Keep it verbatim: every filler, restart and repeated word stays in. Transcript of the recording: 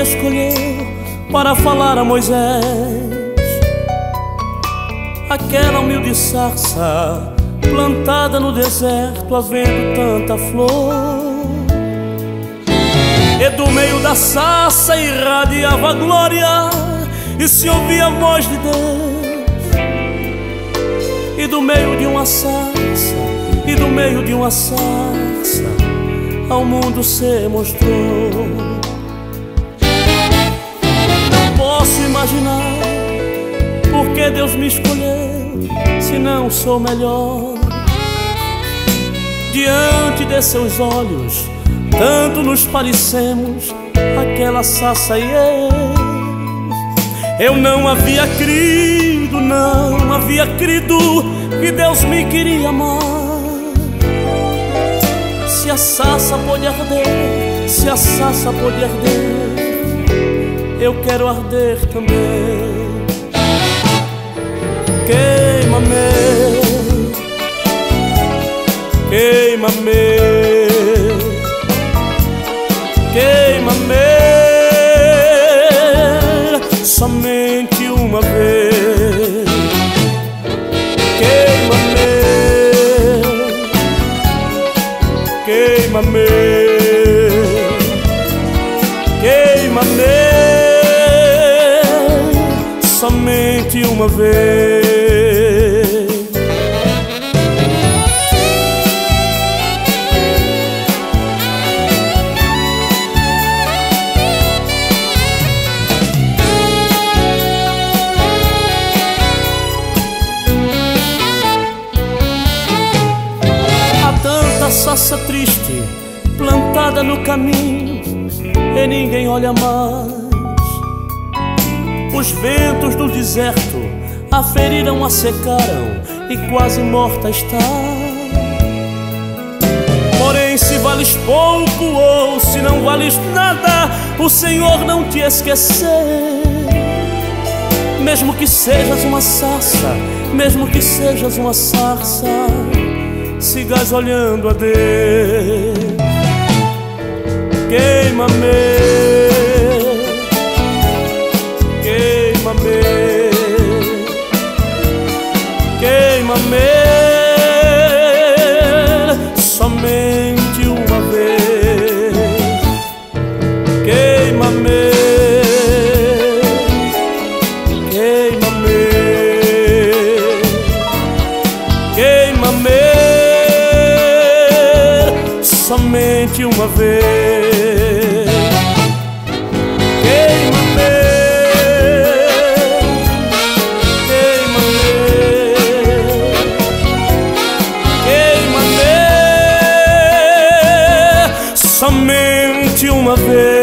escolheu para falar a Moisés, aquela humilde sarça plantada no deserto, havendo tanta flor. E do meio da sarça irradiava a glória, e se ouvia a voz de Deus. E do meio de uma sarça, e do meio de uma sarça, ao mundo se mostrou. Não posso imaginar por que Deus me escolheu, se não sou melhor. Diante de seus olhos, tanto nos parecemos, aquela sarça e eu. Eu não havia crido, não havia crido que Deus me queria amar. Se a sarça pode arder, se a sarça pode arder, eu quero arder também. Queima-me, queima-me, queima-me, somente uma vez. Queima-me, queima-me, queima-me, somente uma vez. Sarça triste, plantada no caminho, e ninguém olha mais. Os ventos do deserto a feriram, a secaram, e quase morta está. Porém, se vales pouco ou se não vales nada, o Senhor não te esqueceu. Mesmo que sejas uma sarça, mesmo que sejas uma sarça, sigas olhando a Deus. Queima-me, queima-me, queima-me, somente uma vez. Queima-me, queima-me, queima-me, somente uma vez. Queima-me, queima-me, queima-me, somente uma vez.